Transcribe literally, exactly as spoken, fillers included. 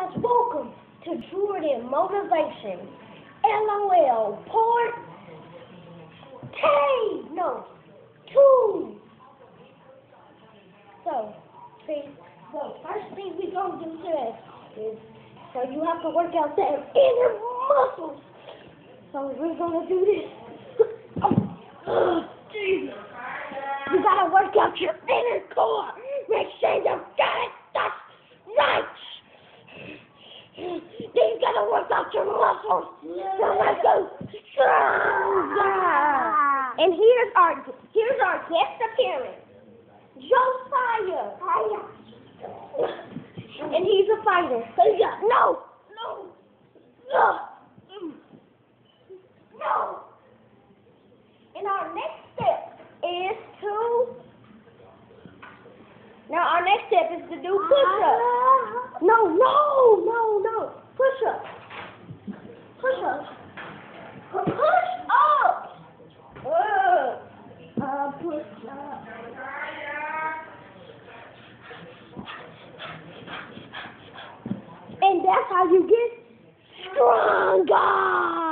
guys, welcome to Jordan Motivation. LOL, part K, no, two. So, see, the first thing we gonna do today is, so you have to work out them inner muscles. So we're gonna do this. Oh, Jesus. You gotta work out your inner core. Make sure you got it. That's right. Then you gotta work out your muscles. So let's go stronger. And here's our here's our guest appearance, Josiah. And he's a fighter. So yeah, no, no, no, no. And our next step is to. Now our next step is to do push-ups. No, no, no, no. Push-ups. Push-ups. Push-ups. Uh, uh, push-ups. And that's how you get stronger.